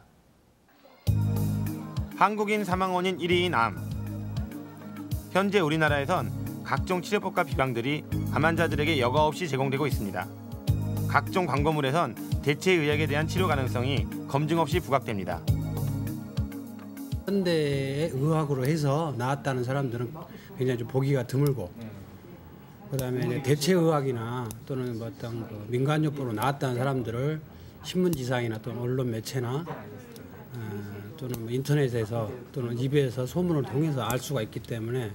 한국인 사망 원인 1위인 암. 현재 우리나라에선 각종 치료법과 비방들이 암 환자들에게 여과 없이 제공되고 있습니다. 각종 광고물에선 대체 의학에 대한 치료 가능성이 검증 없이 부각됩니다. 현대 의학으로 해서 나았다는 사람들은 굉장히 좀 보기가 드물고, 그다음에 대체 의학이나 또는 뭐 어떤 그 민간요법으로 나았다는 사람들을 신문지상이나 또는 언론 매체나 또는 뭐 인터넷에서 또는 입에서 소문을 통해서 알 수가 있기 때문에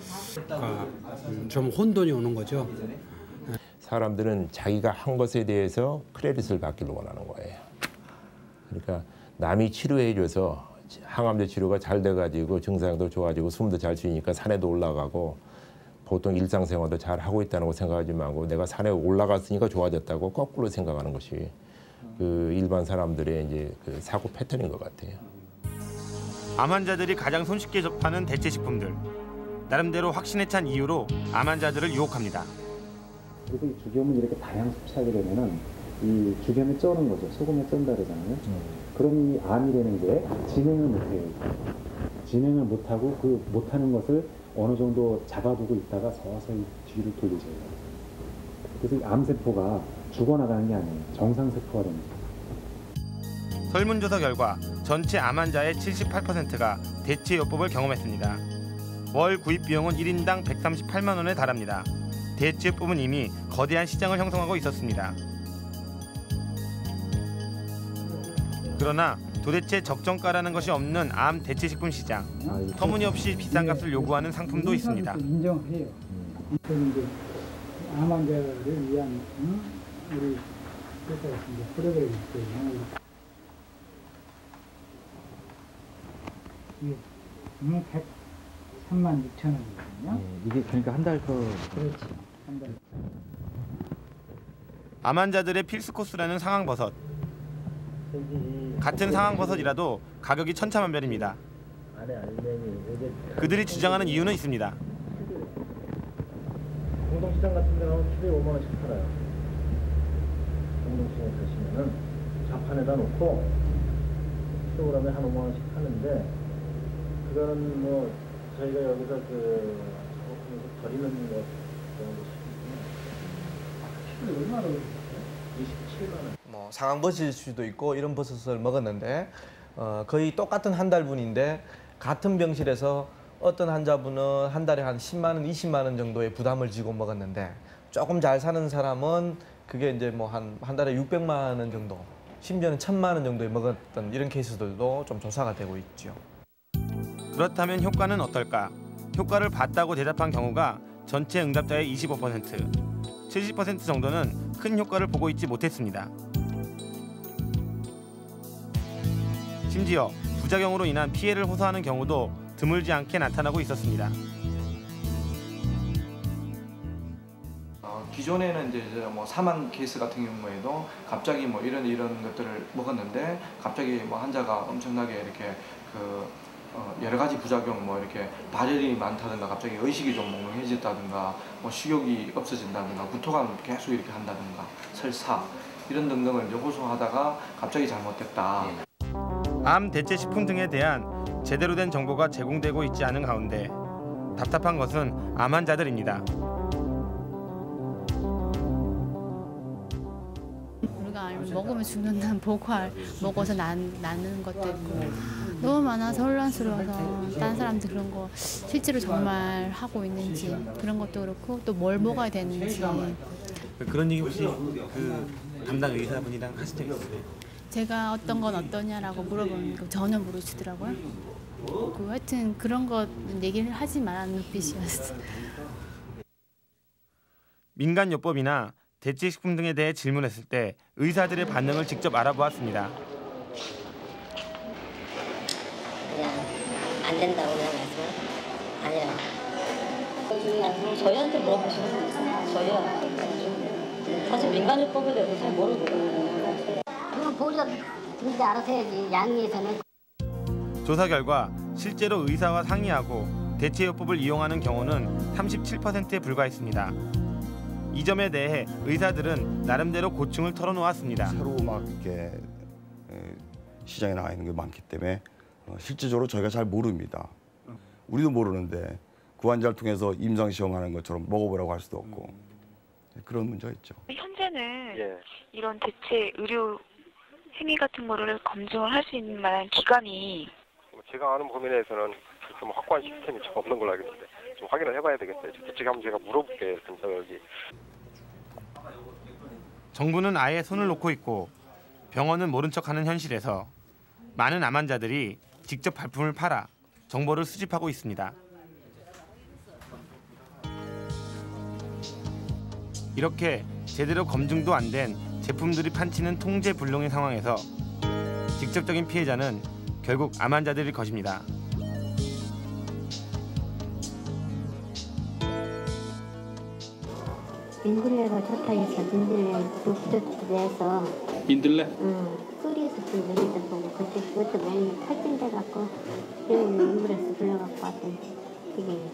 좀 혼돈이 오는 거죠. 사람들은 자기가 한 것에 대해서 크레딧을 받기를 원하는 거예요. 그러니까 남이 치료해줘서 항암제 치료가 잘 돼가지고 증상도 좋아지고 숨도 잘 쉬니까 산에도 올라가고 보통 일상생활도 잘 하고 있다는 거 생각하지 말고 내가 산에 올라갔으니까 좋아졌다고 거꾸로 생각하는 것이 그 일반 사람들의 이제 그 사고 패턴인 것 같아요. 암 환자들이 가장 손쉽게 접하는 대체 식품들. 나름대로 확신에 찬 이유로 암 환자들을 유혹합니다. 그래서 이 죽염을 이렇게 다량 섭취하게 되면은 이 죽염에 쩌는 거죠. 소금에 쩐다 그러잖아요. 그럼 이 암이 되는 게 진행을 못해요. 진행을 못하고 그 못하는 것을 어느 정도 잡아두고 있다가 서서히 뒤를 돌리죠. 그래서 암세포가 죽어나가는 게 아니에요. 정상세포가 됩니다. 설문조사 결과 전체 암 환자의 78%가 대체요법을 경험했습니다. 월 구입 비용은 1인당 138만 원에 달합니다. 대체요법은 이미 거대한 시장을 형성하고 있었습니다. 그러나 도대체 적정가라는 것이 없는 암 대체식품 시장. 터무니없이 비싼 값을 요구하는 상품도 있습니다. 인정해요. 이제 암 환자를 위한 우리 프로그램이 있어요. 이게 36,000원이거든요. 이게 그러니까 한 달 더. 그렇지. 한 달. 암 환자들의 필수 코스라는 상황버섯. 같은 상황버섯이라도 가격이 천차만별입니다. 그들이 주장하는 이유는 있습니다. 공동시장 같은 데는 키로에 5만 원씩 팔아요. 공동시장에 가시면은 자판에다 놓고 킬로그램에 한 5만 원씩 파는데 그거는 뭐 저희가 여기서 그 작업하면서 버리는 것 정도 키로에 얼마나 그러세요? 27만 원. 뭐 상황버섯일 수도 있고 이런 버섯을 먹었는데 거의 똑같은 한 달분인데 같은 병실에서 어떤 환자분은 한 달에 한 10만 원, 20만 원 정도의 부담을 지고 먹었는데 조금 잘 사는 사람은 그게 이제 뭐 한 달에 600만 원 정도, 심지어는 1000만 원 정도에 먹었던 이런 케이스들도 좀 조사가 되고 있죠. 그렇다면 효과는 어떨까? 효과를 봤다고 대답한 경우가 전체 응답자의 25%, 70% 정도는 큰 효과를 보고 있지 못했습니다. 심지어 부작용으로 인한 피해를 호소하는 경우도 드물지 않게 나타나고 있었습니다. 기존에는 이제 뭐 사망 케이스 같은 경우에도 갑자기 뭐 이런 것들을 먹었는데 갑자기 뭐 환자가 엄청나게 이렇게 여러 가지 부작용 뭐 이렇게 발열이 많다든가 갑자기 의식이 좀 몽롱해졌다든가 뭐 식욕이 없어진다든가 구토감 계속 이렇게 한다든가 설사 이런 등등을 이제 호소하다가 갑자기 잘못됐다. 암 대체 식품 등에 대한 제대로 된 정보가 제공되고 있지 않은 가운데 답답한 것은 암 환자들입니다. 우리가 먹으면 죽는다는 보고할 먹어서 나는 것도 있고 너무 많아서 혼란스러워서 다른 사람들 그런 거 실제로 정말 하고 있는지 그런 것도 그렇고 또 뭘 먹어야 되는지 그런 얘기 혹시 그 담당 의사분이랑 하신 적 있어요? 제가 어떤 건 어떠냐라고 물어보는 거 전혀 모르시더라고요. 그 하여튼 그런 거 얘기를 하지 말라는 눈빛이었어요. 민간요법이나 대체식품 등에 대해 질문했을 때 의사들의 반응을 직접 알아보았습니다. 그냥 안 된다고 그냥 말씀을 아니에요. 저희한테 물어보시면 저희요. 사실 민간요법에 대해서 잘 모르고 그건 보호자 분들이 알아서 해야지. 양의에서는. 조사 결과 실제로 의사와 상의하고 대체요법을 이용하는 경우는 37%에 불과했습니다. 이 점에 대해 의사들은 나름대로 고충을 털어놓았습니다. 새로 막 이렇게 시장에 나와 있는 게 많기 때문에 실질적으로 저희가 잘 모릅니다. 우리도 모르는데 그 환자를 통해서 임상시험하는 것처럼 먹어보라고 할 수도 없고 그런 문제가 있죠. 현재는 이런 대체 의료 행위 같은 거를 검증을 할 수 있는 만한 기관이 제가 아는 범위 내에서는 좀 확고한 시스템이 좀 없는 걸로 알고 있는데 좀 확인을 해봐야 되겠어요. 그쪽에 한번 제가 물어볼게요. 여기. 정부는 아예 손을 놓고 있고 병원은 모른 척하는 현실에서 많은 암 환자들이 직접 발품을 팔아 정보를 수집하고 있습니다. 이렇게 제대로 검증도 안 된 제품들이 판치는 통제불능의 상황에서 직접적인 피해자는 결국 암 환자들일 것입니다. 민들레가 좋다 해서 민들레 독주도 해서 민들레? 끓여서 좀 먹이다 보고 그것도 많이 탈진돼갖고 민들레에서 불러갖고 왔더니 그게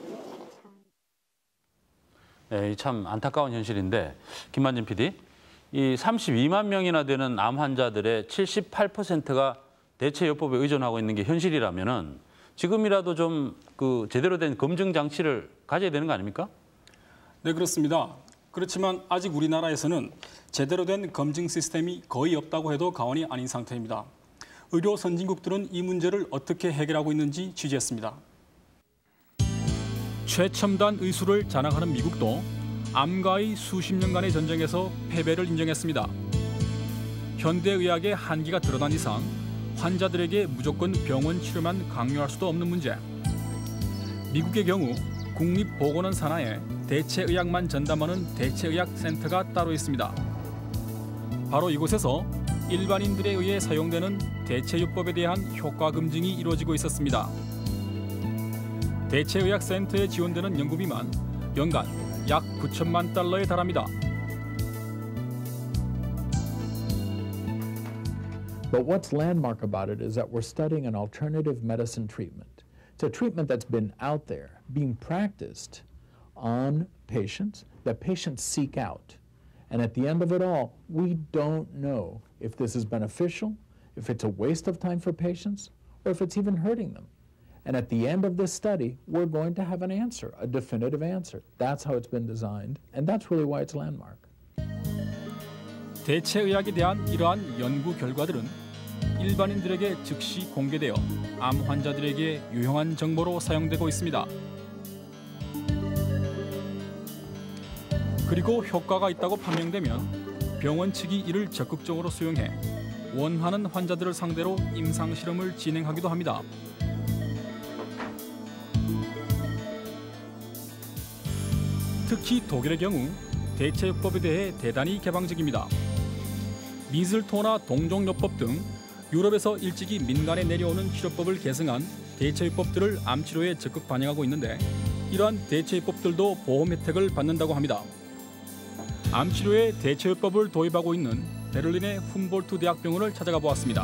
네, 참 안타까운 현실인데 김만진 PD, 이 32만 명이나 되는 암 환자들의 78%가 대체요법에 의존하고 있는 게 현실이라면은 지금이라도 좀 그 제대로 된 검증 장치를 가져야 되는 거 아닙니까? 네, 그렇습니다. 그렇지만 아직 우리나라에서는 제대로 된 검증 시스템이 거의 없다고 해도 과언이 아닌 상태입니다. 의료 선진국들은 이 문제를 어떻게 해결하고 있는지 취재했습니다. 최첨단 의술을 자랑하는 미국도 암과의 수십 년간의 전쟁에서 패배를 인정했습니다. 현대의학의 한계가 드러난 이상 환자들에게 무조건 병원 치료만 강요할 수도 없는 문제. 미국의 경우 국립보건원 산하에 대체의학만 전담하는 대체의학센터가 따로 있습니다. 바로 이곳에서 일반인들에 의해 사용되는 대체요법에 대한 효과 검증이 이루어지고 있었습니다. 대체의학센터에 지원되는 연구비만 연간 약 9천만 달러에 달합니다. But what's landmark about it is that we're studying an alternative medicine treatment. It's a treatment that's been out there, being practiced on patients, that patients seek out. And at the end of it all, we don't know if this is beneficial, if it's a waste of time for patients, or if it's even hurting them. And at the end of this study, we're going to have an answer, a definitive answer. That's how it's been designed, and that's really why it's landmark. 대체의학에 대한 이러한 연구 결과들은 일반인들에게 즉시 공개되어 암 환자들에게 유용한 정보로 사용되고 있습니다. 그리고 효과가 있다고 판명되면 병원 측이 이를 적극적으로 수용해 원하는 환자들을 상대로 임상 실험을 진행하기도 합니다. 특히 독일의 경우 대체요법에 대해 대단히 개방적입니다. 미슬토나 동종요법 등 유럽에서 일찍이 민간에 내려오는 치료법을 계승한 대체요법들을 암치료에 적극 반영하고 있는데 이러한 대체요법들도 보험 혜택을 받는다고 합니다. 암치료에 대체요법을 도입하고 있는 베를린의 훔볼트 대학병원을 찾아가 보았습니다.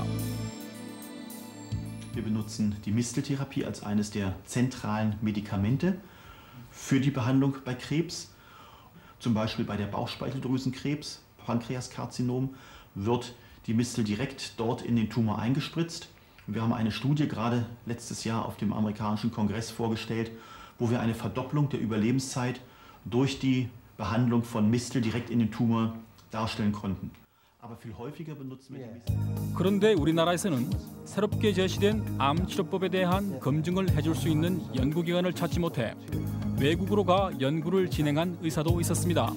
Wir benutzen die Misteltherapie als eines der zentralen Medikamente für die Behandlung bei Krebs. Zum Beispiel bei der Bauchspeicheldrüsenkrebs, Pankreaskarzinom, wird die Mistel direkt dort in den Tumor eingespritzt. Wir haben eine Studie gerade letztes Jahr auf dem amerikanischen Kongress vorgestellt, wo wir eine Verdopplung der Überlebenszeit durch die Behandlung von Mistel direkt in den Tumor darstellen konnten. Aber viel häufiger benutzen wir die Mistel. 그런데 우리나라에서는 새롭게 제시된 암 치료법에 대한 검증을 해줄 수 있는 연구기관을 찾지 못해 외국으로 가 연구를 진행한 의사도 있었습니다.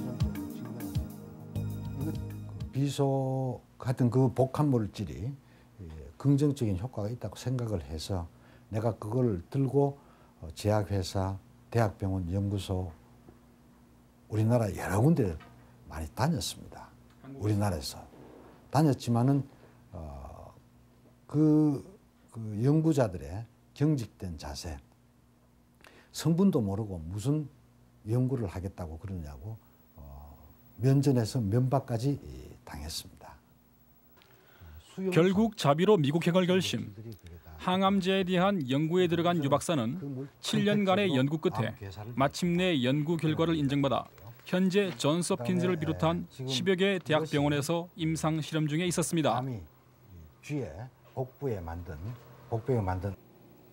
비소 같은 그 복합 물질이 긍정적인 효과가 있다고 생각을 해서 내가 그걸 들고 제약회사, 대학병원, 연구소 우리나라 여러 군데 많이 다녔습니다. 우리나라에서 다녔지만은 그 연구자들의 경직된 자세, 성분도 모르고 무슨 연구를 하겠다고 그러냐고 면전에서 면박까지 당했습니다. 결국 자비로 미국행을 결심. 항암제에 대한 연구에 들어간 유 박사는 7년간의 연구 끝에 마침내 연구 결과를 인정받아 현재 존스홉킨즈를 비롯한 10여 개 대학병원에서 임상 실험 중에 있었습니다. 암이 쥐에 복부에 만든.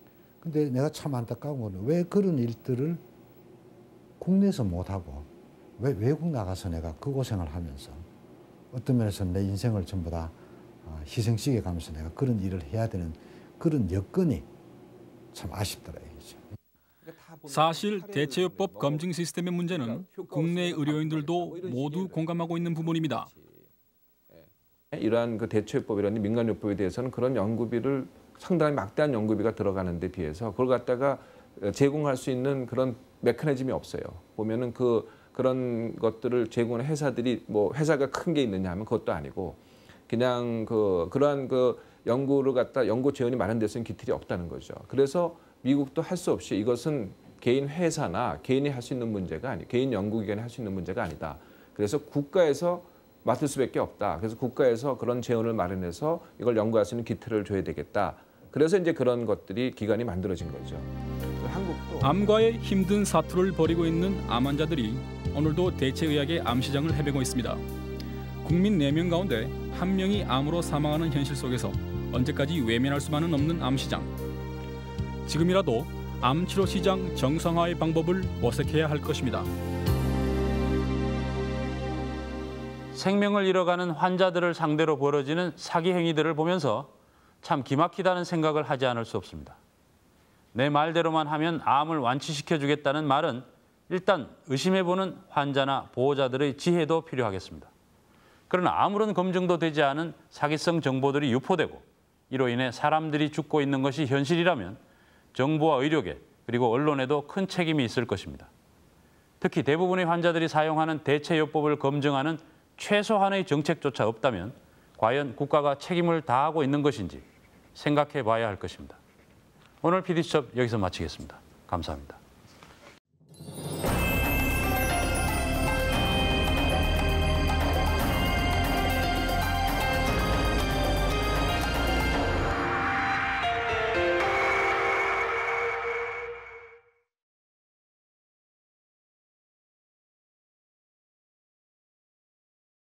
근데 내가 참 안타까운 거는 왜 그런 일들을 국내에서 못하고 왜 외국 나가서 내가 그 고생을 하면서 어떤 면에서 내 인생을 전부 다 희생시켜 가면서 내가 그런 일을 해야 되는 그런 여건이 참 아쉽더라 이거죠. 사실 대체요법 검증 시스템의 문제는 국내 의료인들도 모두 공감하고 있는 부분입니다. 이러한 그 대체요법이라는 민간요법에 대해서는 그런 연구비를 상당히 막대한 연구비가 들어가는 데 비해서 그걸 갖다가 제공할 수 있는 그런 메커니즘이 없어요. 보면은 그런 것들을 제공하는 회사들이 뭐 회사가 큰 게 있느냐 하면 그것도 아니고 그냥 그러한 연구를 갖다 연구 재원이 많은 데서는 기틀이 없다는 거죠. 그래서 미국도 할 수 없이 이것은 개인 회사나 개인이 할 수 있는 문제가 아니, 개인 연구기관이 할 수 있는 문제가 아니다. 그래서 국가에서 맡을 수밖에 없다. 그래서 국가에서 그런 재원을 마련해서 이걸 연구할 수 있는 기틀을 줘야 되겠다. 그래서 이제 그런 것들이 기관이 만들어진 거죠. 한국도 암과의 힘든 사투를 벌이고 있는 암 환자들이 오늘도 대체의학의 암 시장을 헤매고 있습니다. 국민 4명 가운데 1명이 암으로 사망하는 현실 속에서 언제까지 외면할 수만은 없는 암 시장. 지금이라도 암 치료 시장 정상화의 방법을 모색해야 할 것입니다. 생명을 잃어가는 환자들을 상대로 벌어지는 사기 행위들을 보면서 참 기막히다는 생각을 하지 않을 수 없습니다. 내 말대로만 하면 암을 완치시켜주겠다는 말은 일단 의심해보는 환자나 보호자들의 지혜도 필요하겠습니다. 그러나 아무런 검증도 되지 않은 사기성 정보들이 유포되고 이로 인해 사람들이 죽고 있는 것이 현실이라면 정부와 의료계 그리고 언론에도 큰 책임이 있을 것입니다. 특히 대부분의 환자들이 사용하는 대체요법을 검증하는 최소한의 정책조차 없다면 과연 국가가 책임을 다하고 있는 것인지 생각해 봐야 할 것입니다. 오늘 PD수첩 여기서 마치겠습니다. 감사합니다.